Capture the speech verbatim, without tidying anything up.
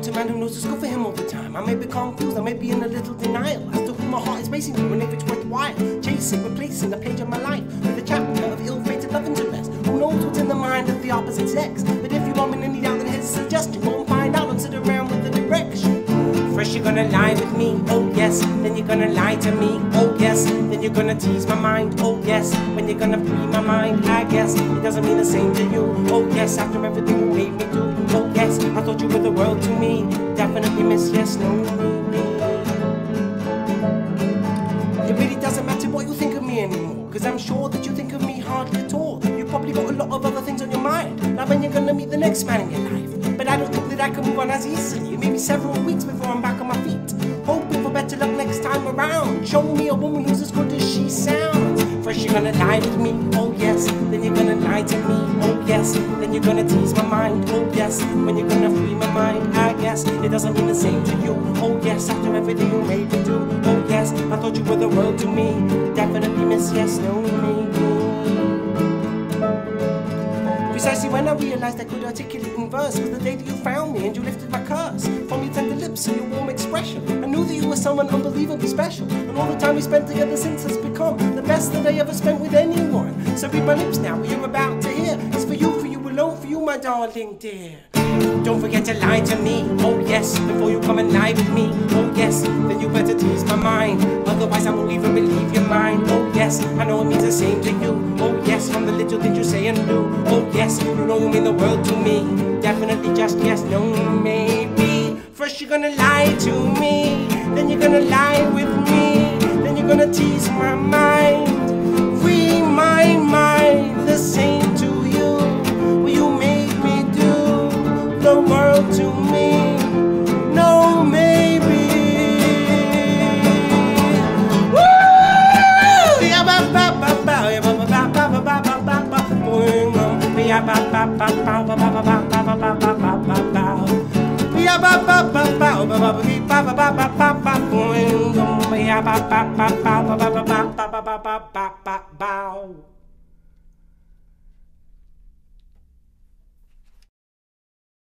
to man who knows it's good for him all the time. I may be confused, I may be in a little denial as to who my heart is racing to and if it's worthwhile. Chasing, replacing a page of my life with a chapter of ill-fated love interest. Who knows what's in the mind of the opposite sex? But if you want me in any doubt, then here's a suggestion. Go and find out and sit around with the direction. First you're gonna lie with me, oh yes. Then you're gonna lie to me, oh yes. Then you're gonna tease my mind, oh yes. When you're gonna free my mind, I guess it doesn't mean the same to you, oh yes. After everything you made me do, oh yes. I thought you were the world to me. Definitely miss yes, no, me. It really doesn't matter what you think of me anymore, cause I'm sure that you think of me hardly at all. You probably got a lot of other things on your mind, like when you're gonna meet the next man in your life. But I don't think that I can move on as easily. Maybe several weeks before I'm back on my feet, hoping for better luck next time around. Show me a woman who's as good as she sounds. First you're gonna lie with me, oh yes. Then you're gonna lie to me, oh yes. Then you're gonna tease my mind, oh yes. When you're gonna free my mind, I guess it doesn't mean the same to you, oh yes. After everything you made me do, oh yes. I thought you were the world to me. Definitely miss yes, no, maybe. Precisely when I realized I could articulate in verse was the day that you found me and you lifted my curse. From your tender lips and your warm expression, I knew that you were someone unbelievably special. And all the time we spent together since has become the best that I ever spent with anyone. So read my lips now, what you're about to hear is for you, for you alone, for you my darling dear. Don't forget to lie to me, oh yes. Before you come and lie with me, oh yes. Then you better tease my mind, otherwise I won't even believe your mind, oh yes. I know it means the same to you, oh yes. From the little things you say and do, oh yes. You know you mean the world to me. Definitely just yes, no, maybe. First you're gonna lie to me, then you're gonna lie with me, then you're gonna tease my mind, free my mind, the same to you. Well, you made me do the world to me, no, maybe. Woo! Yeah, ba ba ba ba, yeah, ba ba ba ba ba ba ba ba ba. Yeah, ba ba ba ba ba ba ba ba ba ba ba ba ba ba. Yeah, ba ba ba ba ba ba ba ba ba ba ba ba ba. Yeah, ba ba ba ba ba ba ba ba ba ba ba ba ba ba.